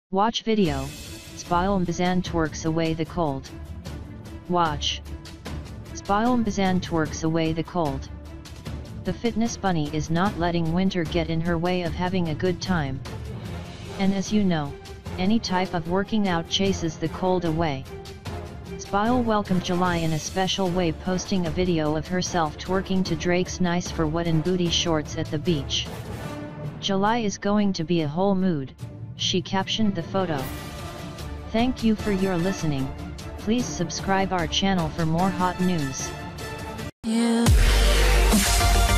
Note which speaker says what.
Speaker 1: Watch video, Sbahle Mpisane Twerks away the cold. Watch. Sbahle Mpisane Twerks away the cold. The fitness bunny is not letting winter get in her way of having a good time. And as you know, any type of working out chases the cold away. Sbahle welcomed July in a special way, posting a video of herself twerking to Drake's Nice for What in booty shorts at the beach. July is going to be a whole mood, she captioned the photo. Thank you for your listening. Please subscribe our channel for more hot news.
Speaker 2: Yeah.